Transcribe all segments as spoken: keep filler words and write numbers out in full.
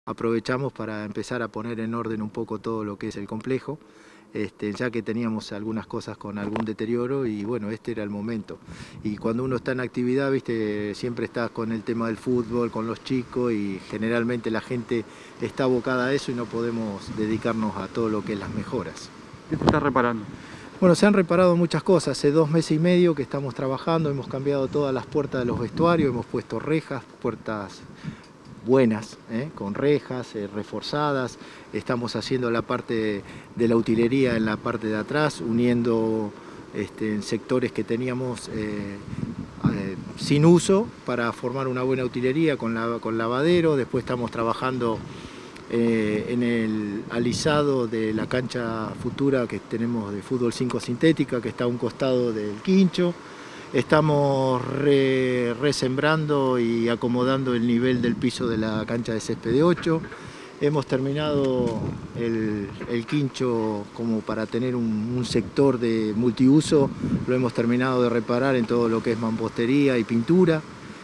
Aprovechamos para empezar a poner en orden un poco todo lo que es el complejo, este, ya que teníamos algunas cosas con algún deterioro y bueno, este era el momento. Y cuando uno está en actividad, viste, siempre estás con el tema del fútbol, con los chicos y generalmente la gente está abocada a eso y no podemos dedicarnos a todo lo que es las mejoras. ¿Qué te estás reparando? Bueno, se han reparado muchas cosas. Hace dos meses y medio que estamos trabajando, hemos cambiado todas las puertas de los vestuarios, hemos puesto rejas, puertas buenas, ¿eh? con rejas eh, reforzadas. Estamos haciendo la parte de la utilería en la parte de atrás, uniendo este, en sectores que teníamos eh, eh, sin uso para formar una buena utilería con, la, con lavadero. Después estamos trabajando eh, en el alisado de la cancha futura que tenemos de fútbol cinco sintética, que está a un costado del quincho. Estamos re, resembrando y acomodando el nivel del piso de la cancha de césped de ocho. Hemos terminado el, el quincho como para tener un, un sector de multiuso. Lo hemos terminado de reparar en todo lo que es mampostería y pintura.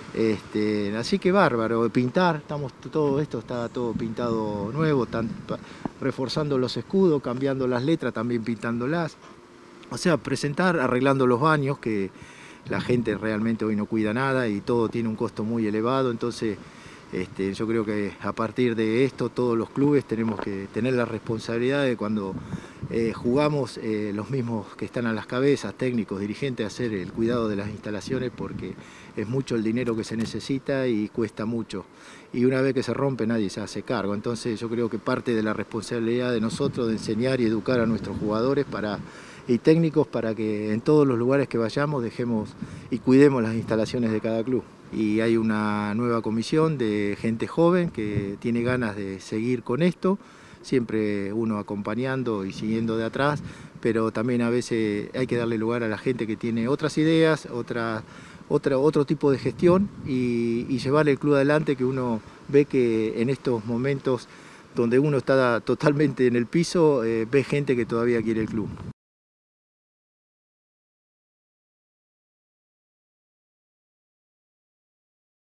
Este, así que bárbaro, pintar, estamos, todo esto está todo pintado nuevo, están reforzando los escudos, cambiando las letras, también pintándolas. O sea, presentar, arreglando los baños, que la gente realmente hoy no cuida nada y todo tiene un costo muy elevado, entonces este, yo creo que a partir de esto todos los clubes tenemos que tener la responsabilidad de cuando eh, jugamos eh, los mismos que están a las cabezas, técnicos, dirigentes, hacer el cuidado de las instalaciones porque es mucho el dinero que se necesita y cuesta mucho. Y una vez que se rompe nadie se hace cargo, entonces yo creo que parte de la responsabilidad de nosotros de enseñar y educar a nuestros jugadores para y técnicos para que en todos los lugares que vayamos dejemos y cuidemos las instalaciones de cada club. Y hay una nueva comisión de gente joven que tiene ganas de seguir con esto, siempre uno acompañando y siguiendo de atrás, pero también a veces hay que darle lugar a la gente que tiene otras ideas, otra, otra, otro tipo de gestión y, y llevar el club adelante, que uno ve que en estos momentos donde uno está totalmente en el piso, eh, ve gente que todavía quiere el club.